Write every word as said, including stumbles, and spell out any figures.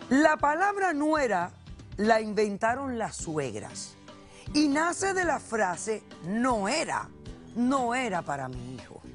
La palabra nuera la inventaron las suegras y nace de la frase no era, no era para mi hijo.